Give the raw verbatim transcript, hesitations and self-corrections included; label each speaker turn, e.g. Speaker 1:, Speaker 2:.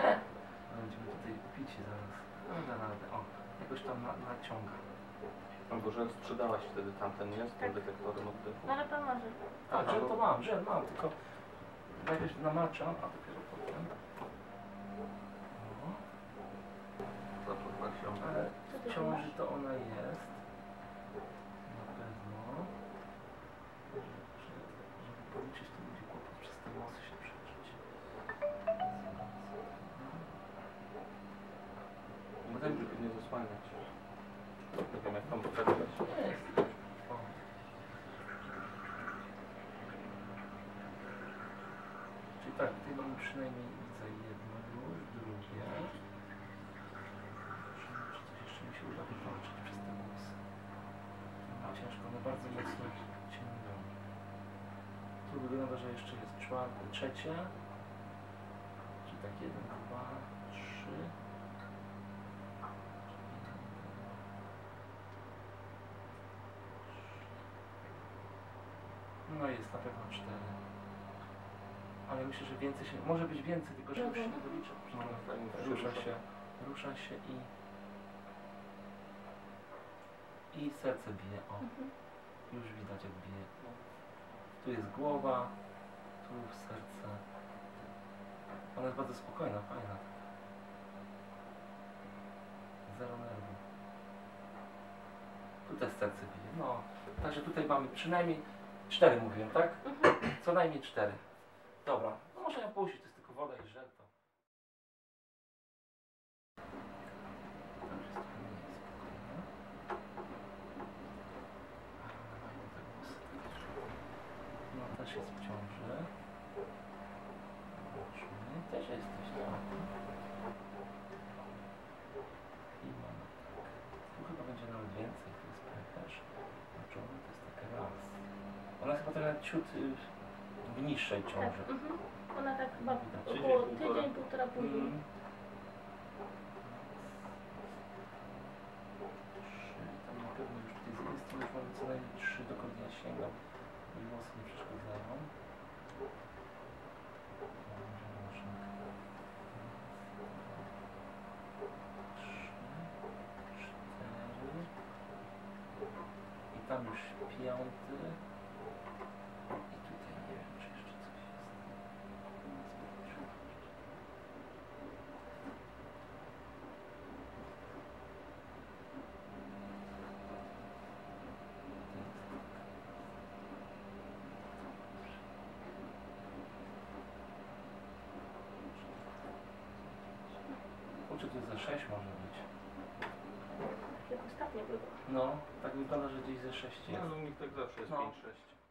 Speaker 1: Będziemy tutaj pić zaraz. No da radę. O, jakoś tam na, naciąga.
Speaker 2: Albo że sprzedałaś wtedy tamten, nie? Z tym
Speaker 3: Tak.
Speaker 2: detektorem oddechu.
Speaker 3: No ale pan może.
Speaker 1: Tak, żel to mam, żel mam, tylko najpierw namaczam, a dopiero potem. No.
Speaker 2: Zapach się.
Speaker 1: Ale
Speaker 3: Co
Speaker 1: w
Speaker 3: ty
Speaker 1: ciąży
Speaker 3: masz?
Speaker 1: to ona jest. Na pewno. Że, żeby policzyć, to będzie kłopot przez te włosy się przeżyć.
Speaker 2: Potem, żeby nie zasłaniać. Nie wiem jak tam poczekać.
Speaker 1: O. Czyli tak, tutaj mamy przynajmniej widzę jedno już, drugie. Czy coś jeszcze mi się uda wykończyć przez te włosy. No, ciężko, one bardzo mocno ciągną. Tu wygląda, że jeszcze jest czwarte, trzecie. Czyli tak jeden, dwa, trzy. No jest na pewno cztery. Ale myślę, że więcej się... Może być więcej, tylko że już się nie doliczę.
Speaker 2: No, fajnie,
Speaker 1: Rusza się, rusza się i... I serce bije, o.
Speaker 3: Mhm.
Speaker 1: Już widać jak bije. Tu jest głowa, tu serce. Ona jest bardzo spokojna, fajna. Zero nerwu. Tu też serce bije, no. Także tutaj mamy przynajmniej cztery mówiłem, tak?
Speaker 3: Mhm.
Speaker 1: Co najmniej cztery. Dobra, no może ja puścić, to jest tylko woda i żel to. Tam jest trochę mniej spokojne. Ale mają te włosy też. No też jest w ciąży. Zobaczmy, też jesteś tam. I mamy tak. Tu chyba będzie nawet więcej, to jest pęcherz. Moczony to jest taka raz. Ona jest chyba trochę ciut y, w niższej
Speaker 3: Tak.
Speaker 1: ciąży.
Speaker 3: Mhm. Ona tak chyba
Speaker 1: Widać.
Speaker 3: około
Speaker 2: Tydzień, półtora.
Speaker 3: tydzień, półtora później.
Speaker 1: Mm. Trzy, tam na pewno już tutaj jest, to już mamy co najmniej trzy, dokąd ja sięgam i włosy nie przeszkadzają. Może można. Trzy, cztery i tam już piąty i tutaj nie wiem, czy jeszcze coś jest. Kurczę, to jest za sześć może być.
Speaker 3: Jak ostatnio było.
Speaker 1: No, tak wygląda, że gdzieś ze sześć
Speaker 2: Nie,
Speaker 1: jest.
Speaker 2: no u nich tak zawsze jest
Speaker 1: No.
Speaker 2: pięć sześć.